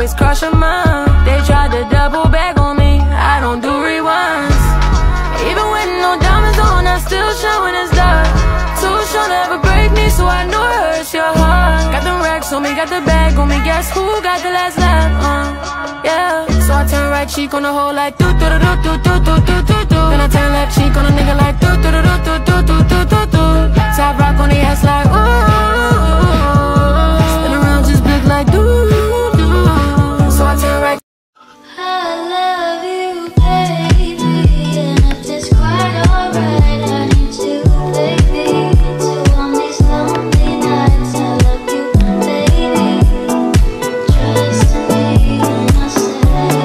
always cross your mind. They tried to double back on me, I don't do rewinds. Even with no diamonds on, I still shine when it's dark. Too short to ever break me, so I know it hurts your heart. Got them racks on me, got the bag on me, guess who got the last laugh? Yeah. So I turn right cheek on the hole like do do do do do do do do do. Then I turn left cheek on a nigga like do do do do do do do do do. Top rock on the ass like ooh. Spin around just big like do do. So I turn right. I love you, baby, and if it's quite alright, I need you, baby. So on these lonely nights, I love you, baby. Trust me when I say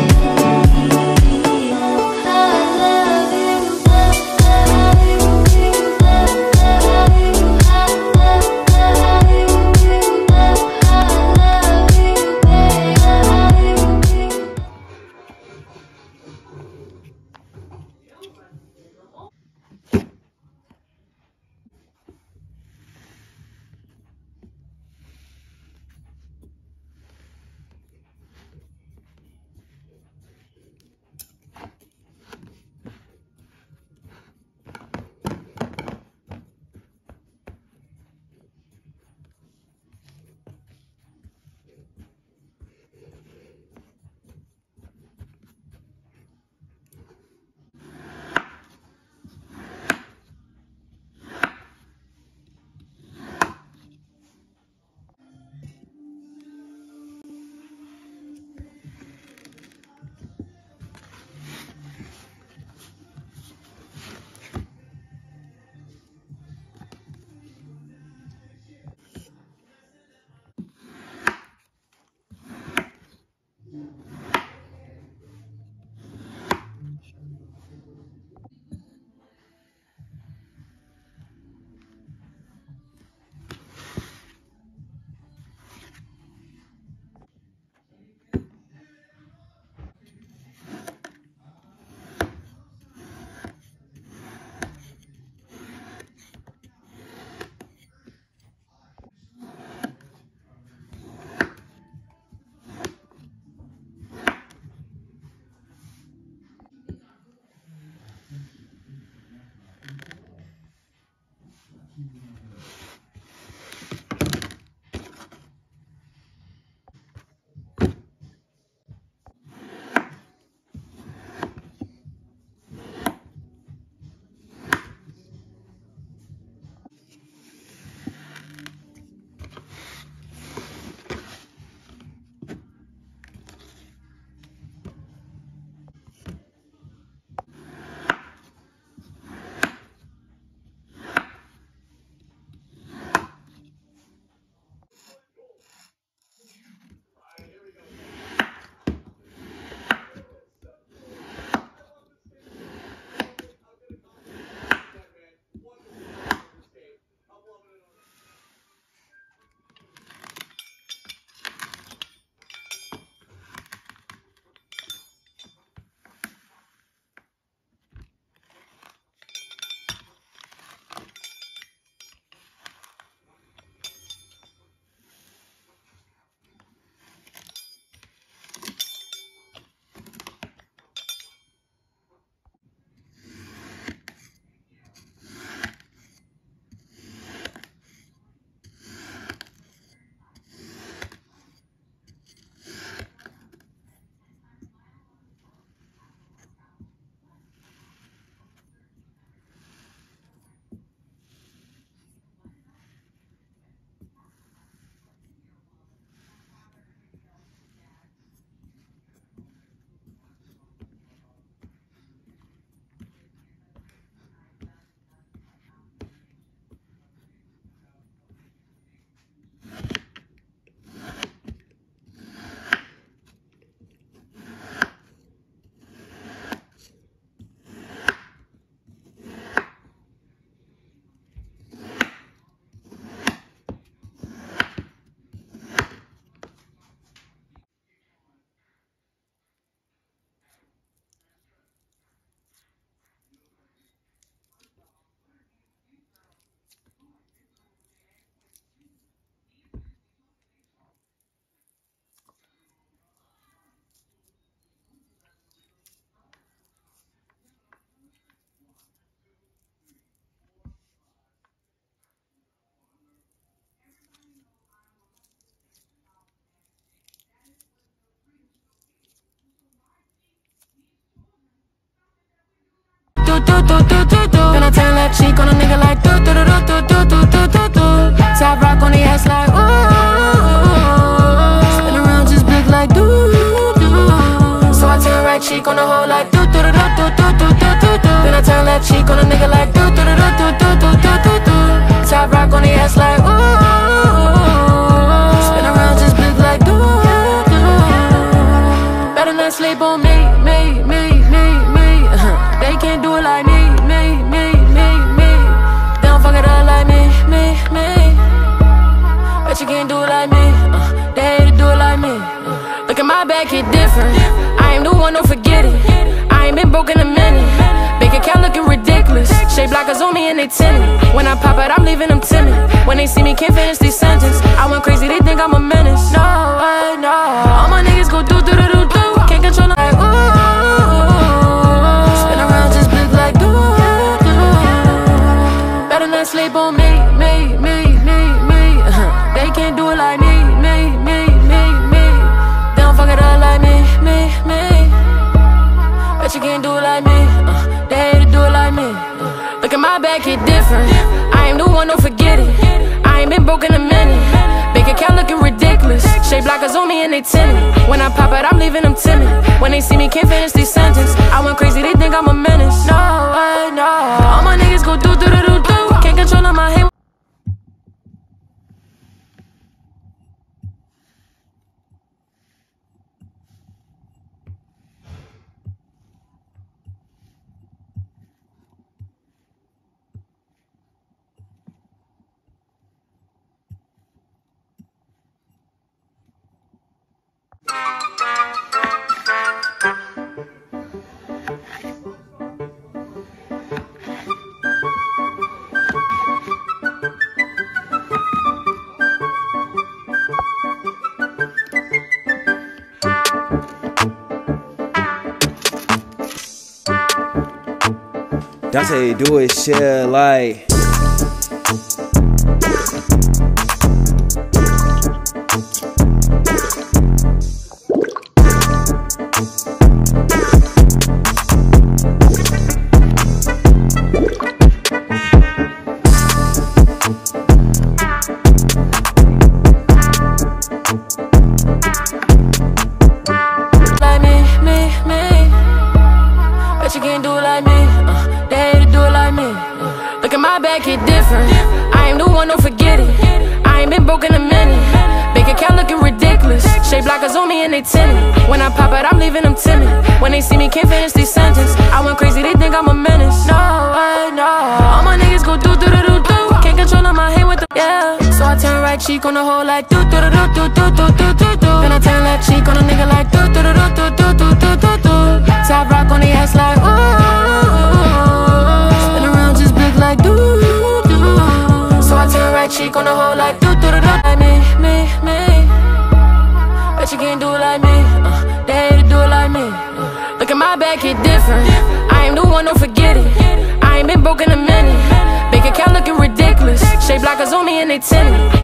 I love you, I love you. do do do do do. Then I turn left cheek on a nigga like do do do do do do do do do. Top rock on the ass like ooh. Spin around just big like do do. So I turn right cheek on the hoe like do do do do do do do do do. Then I turn left cheek on a nigga like do do do do do do do do do. Top rock on the ass like ooh. Spin around just big like do do. Better not sleep on me, me, me, me, me. They can't do it like me, me, me, me, me. They don't fuck it up like me, me, me. Bet you can't do it like me. They hate to do it like me. Look at my back, it different. I ain't the one, don't forget it. I ain't been broke in a minute. Bank account looking ridiculous. Shape blockers on me and they tinted. When I pop out, I'm leaving them timid. When they see me, can't finish these sentences. I went crazy, they think I'm a menace. No, I know. All my niggas go do do do do do. Can't control them like ooh. Spin around just big like do do. Better not sleep on me, me, me, me, me. They can't do it like me, me, me, me, me. They don't fuck it up like me, me, me. Bet you can't do it like me. They hate to do it like me. Look at my back, it different. I ain't the one, don't forget it. I ain't been broke in a minute. Bank account looking ridiculous. Shape blockers on me and they tinted. When I pop out, I'm leaving them timid. When they see me, can't finish these sentences. I went crazy, they think I'm a menace. No, I know. All my niggas go do do do do do. Can't control them, I hate. That's how you do it, shit, like. Like me, me, me. Bet you can't do it like me. They hate to do it like me. Look at my back, it different. I ain't the one, don't forget it. I ain't been broke in a minute. Bank account looking ridiculous. Shape blockers on me and they tinted. When I pop out, I'm leaving them timid. When they see me, can't finish these sentences. I went crazy, they think I'm a menace. No, I know. All my niggas go do do do do do. Can't control them, I hate with them. Yeah. So I turn right cheek on the hoe like do do do do do do do do do do. Then I turn left cheek on a nigga like do do do do do do do do do do. Top rock on the ass like ooh. Spin around just big like do do. So I turn right cheek on the hoe like do do do do. Like me, me, me. Bet you can't do it like me. They hate to do it like me. Look at my back, it different. I ain't the one, don't forget it. I ain't been broke in a minute. Bank account looking ridiculous. Shape blockers on me and they tinted.